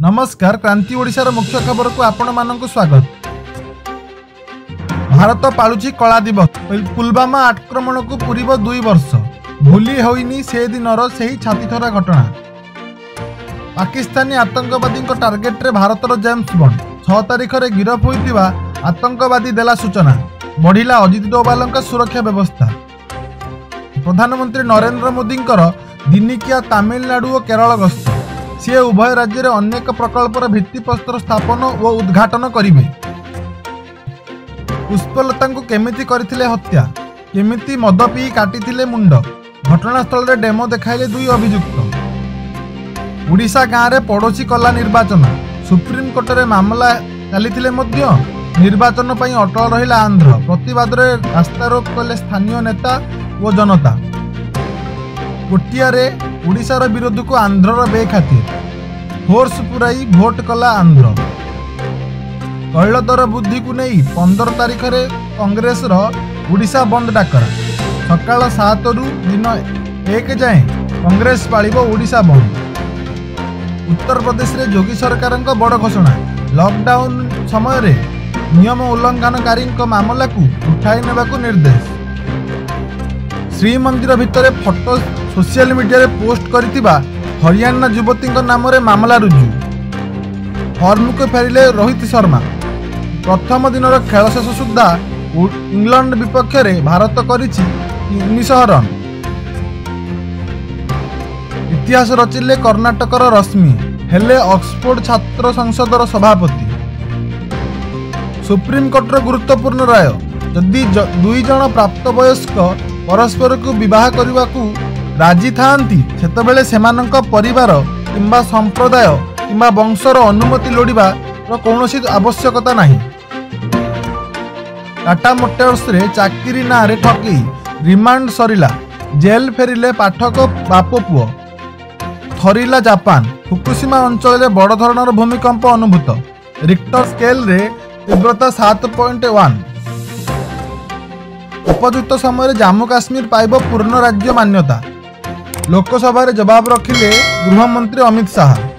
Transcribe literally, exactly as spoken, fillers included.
नमस्कार क्रांति ओडिशार मुख्य खबर को आपण मानक स्वागत। भारत पालुची कला दिवस। पुलवामा आक्रमण को पूर्व दुई वर्ष भूली होइनी से दिनर सही छातीथरा घटना। पाकिस्तानी आतंकवादी टार्गेट रे भारतर जेम्स बंड छह तारिख रे गिरफ होइतिबा आतंकवादी देला सूचना। बढ़िला अजित डोभाल सुरक्षा व्यवस्था। प्रधानमंत्री नरेंद्र मोदी दिनिकिया तमिलनाडु और केरल गस्त। सी उभय राज्य में अनेक प्रकल्पर भित्तिप्रस्तर स्थापन और उद्घाटन करेंगे। पुष्पलता को केमिति करथिले हत्या, केमिति मद पी काटिथिले मुंड। घटनास्थल रे डेमो देखाइले दुई अभियुक्त। ओडिशा गाँव में पड़ोशी कला निर्वाचन। सुप्रीम कोर्ट रे मामला चली निर्वाचन पर अटल रहिला आंध्र। प्रतिवाद रे रास्ता रोक कले स्थानीय नेता और जनता। कोटियारे ओडिशार विरोध को आंध्रर बेखातिर फोर्स पुराई भोट कला आंध्र। तैल दर वृद्धि को नहीं पंद्रह तारिख रे कांग्रेस रो ओडिशा बंद डाकरा। सकाल सात रु दिन एक जाए कांग्रेस पालिब ओडिशा बंद। उत्तर प्रदेश रे योगी सरकार बड़ घोषणा। लॉकडाउन समय रे नियम उल्लंघनकारी मामला को उठाई नेबाकू निर्देश। श्रीमंदिर भितर फोटो सोशल मीडिया रे पोस्ट करथिबा हरियाणा युवती नाम रे मामला रुजु। फॉर्म को फेरिले रोहित शर्मा। प्रथम दिन खेल शेष सुधा इंग्लैंड विपक्ष रे भारत करिछि उन्नीस रन। इतिहास रचिले कर्णाटकर रश्मि हेले ऑक्सफोर्ड छात्र संसदर सभापति। सुप्रीम कोर्टर गुरुत्वपूर्ण राय। जदि दुई जन प्राप्तवयस्क परस्पर को विवाह करने को राजी थांती सेतबेले सेमानंक परिवार किंबा संप्रदाय किंबा वंशर अनुमति लोड़िबा कौनसी आवश्यकता नहीं। टाटा मोटर्स रे चाकरी ना रे ठकी रिमांड सरिला। जेल फेरिले पाठक बाप पुओ। थरिला जापान। फुकुशिमा अंचल रे बड़ धरणर भूमिकंप अनुभूत। रिक्टर स्केल रे तीव्रता सात पॉइंट वन। उपयुक्त समय जम्मू काश्मीर पाइब पूर्ण राज्य मान्यता। लोकसभा रे जवाब रखिले गृहमंत्री अमित शाह।